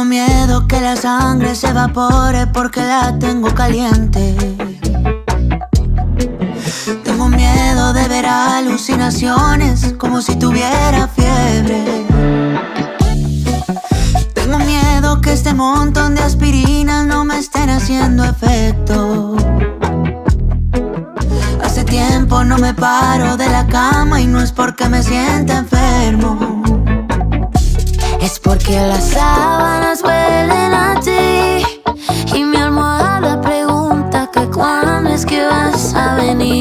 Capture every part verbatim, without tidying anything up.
Tengo miedo que la sangre se evapore porque la tengo caliente. Tengo miedo de ver alucinaciones como si tuviera fiebre. Tengo miedo que este montón de aspirinas no me estén haciendo efecto. Hace tiempo no me paro de la cama y no es porque me sienta enfermo. Es porque las sábanas huelen a ti y mi almohada pregunta que cuándo es que vas a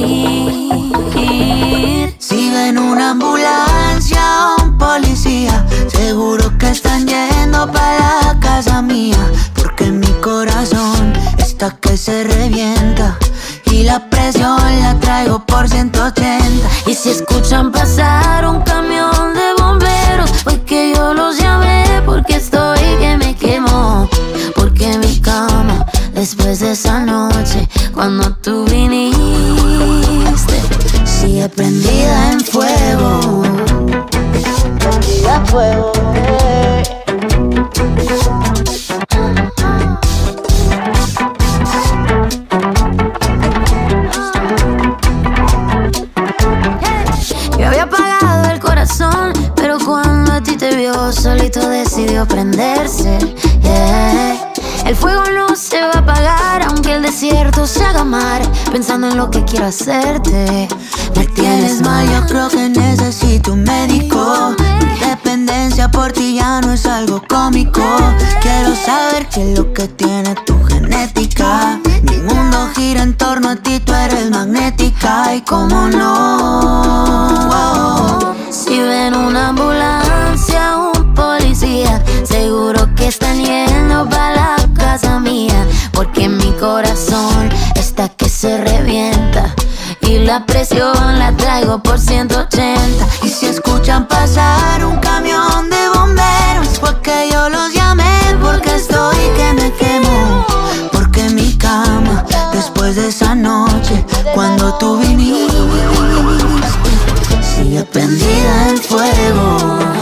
venir. Si ven una ambulancia o un policía, seguro que están yendo para la casa mía, porque mi corazón está que se revienta y la presión la traigo por ciento ochenta. Y si escuchan pasar un camión de bomberos, fue que yo los llamé porque estoy que me quemo. Porque mi cama, después de esa noche, cuando tú viniste, sigue prendida en fuego. Prendida a fuego, eh. Yo había apagado el corazón, pero cuando a ti te vio, solito decidió prenderse, yeah. El fuego no se va a apagar, aunque el desierto se haga mar, pensando en lo que quiero hacerte. Me tienes mal, yo creo que necesito un médico. Mi dependencia por ti ya no es algo cómico. Quiero saber qué es lo que tiene tu genética. Mi mundo gira en torno a ti, tú eres magnética. Y cómo no, wow. Si ven una ambulancia o un policía, seguro que están yendo para la casa mía, porque mi corazón está que se revienta y la presión la traigo por ciento ochenta. Y si escuchan pasar un camión de bomberos, fue que yo los llamé porque estoy que me quemo. Porque mi cama, después de esa noche, cuando tú viniste, sigue prendida en fuego.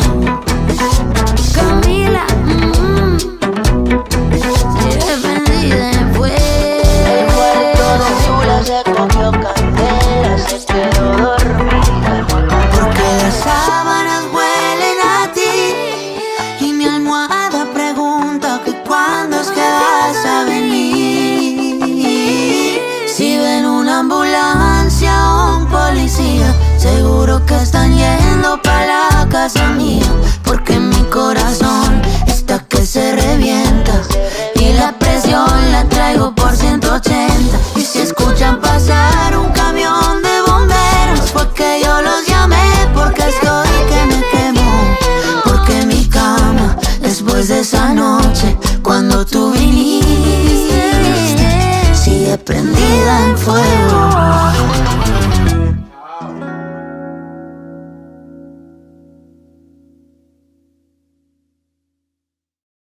Camila, mm, sigue prendida en fuego. El cuarto de Chula se cogió candela, se quedó dormida. Porque las sábanas huelen a ti y mi almohada pregunta que cuándo es que vas a venir. Si ven una ambulancia o un policía, seguro que están yendo para la casa mía, porque mi corazón está que se revienta y la presión la traigo por ciento ochenta. Y si escuchan pasar un camión de bomberos, fue que yo los llamé porque estoy que me quemo. Porque mi cama, después de esa noche, cuando tú viniste, sigue prendida en fuego.